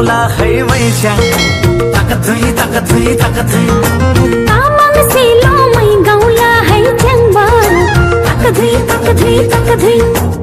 गाउँला है मैच्याङ ताकथुई ताकथुई ताकथुई तामाङ सेलो मै गाउँला है च्याङबा ताकथुई ताकथुई ताकथुई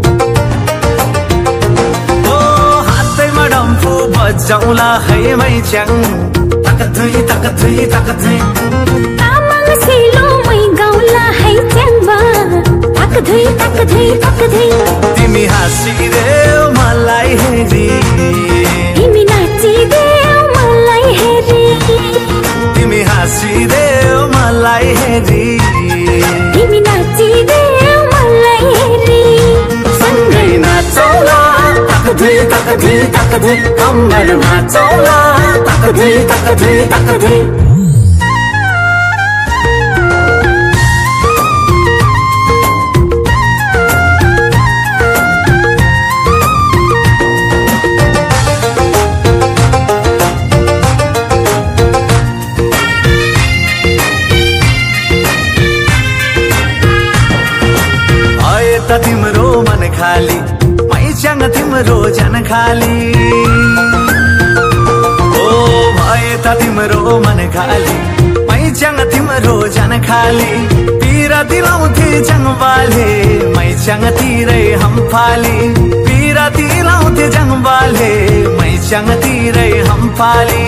ओ हातैमा डम्फु बजाउँला है मैच्याङ ताकथुई ताकथुई ताकथुई तामाङ सेलो मै गाउँला है च्याङबा ताकथुई ताकथुई ताकथुई तिमी हाँसिदेऊ मलाई हेरी तिमी नाचिदेऊ मलाई हेरी तिमी हाँसिदेऊ मलाई हेरी तिमी नाचिदेऊ मलाई हेरी सँगै नाचौला ताकथुई ताकथुई ताकथुई कम्मरमा चौला ताकथुई ताकथुई ताकथुई तिम्रो मन खाली मैच्याङ तिम्रो जन खाली ओ भए त तिम्रो मन खाली मैच्याङ तिम्रो जन खाली पीरा दिलाउँथे जङ्गबाले मैच्याङ तिरै हम फाली पीरा दिलाउँथे जङ्गबाले मैच्याङ तिरै हम फाली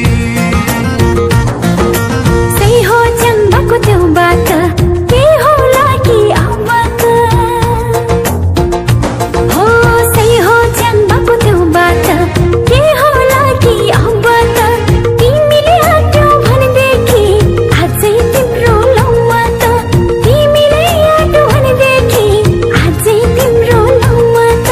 सही हो चम्बाको त्यो बात के होला कि आवाज हो सही हो चम्बाको त्यो बात के होला कि आवाज तिमीले आट्यौ भनेदेखि अझै तिम्रो लौमा त तिमीले आट्यौ भनेदेखि अझै तिम्रो लौमा त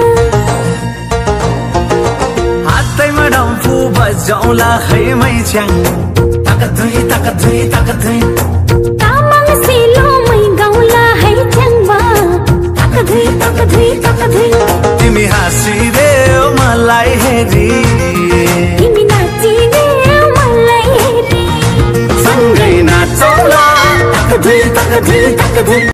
हातैमा डम्फु बजाउँला है मैच्याङ ताकथुई ताकथुई ताकथुई तामाङ सेलो मै गाउँला है च्याङबा ताकथुई ताकथुई ताकथुई तिमी हाँसिदेऊ मलाई हेरी तिमी नाचिदेऊ मलाई हेरी सँगै नाचौला ताकथुई ताकथुई ताकथुई